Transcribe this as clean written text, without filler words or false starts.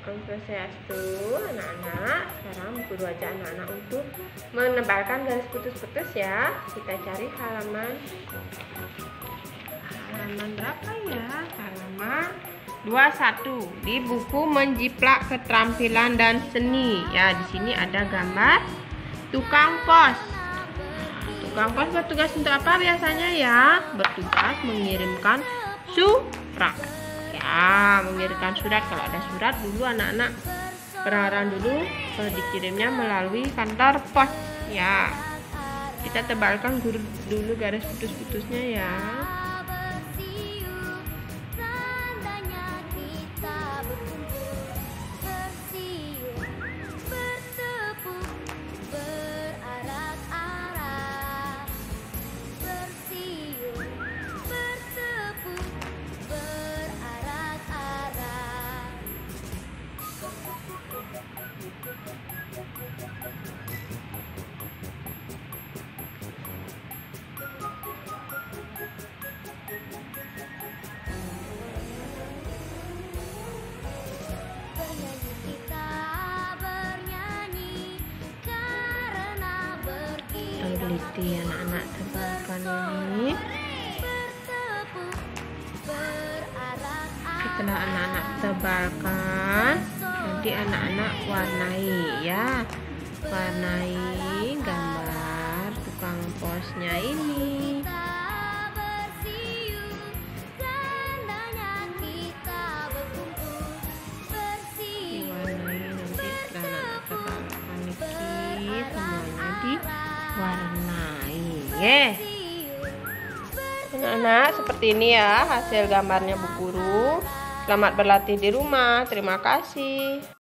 Om Swastiastu, anak-anak. Sekarang guru ajak anak-anak untuk menebalkan garis putus-putus ya. Kita cari halaman berapa ya? Halaman 21 di buku Menjiplak Keterampilan dan Seni. Ya, di sini ada gambar tukang pos. Tukang pos bertugas untuk apa biasanya ya? Bertugas mengirimkan surat. Ya, mengirimkan surat. Kalau ada surat dulu anak-anak peraran dulu dikirimnya melalui kantor pos. Ya, kita tebalkan dulu garis putus-putusnya ya. Teliti anak-anak tebalkan ini. Setelah anak-anak tebalkan, nanti anak-anak warnai ya, warnai gambar tukang posnya ini. Diwarnai nanti setelah anak tebalkan ini semuanya diwarnai ya. Anak-anak, seperti ini ya hasil gambarnya Bu Guru. Selamat berlatih di rumah. Terima kasih.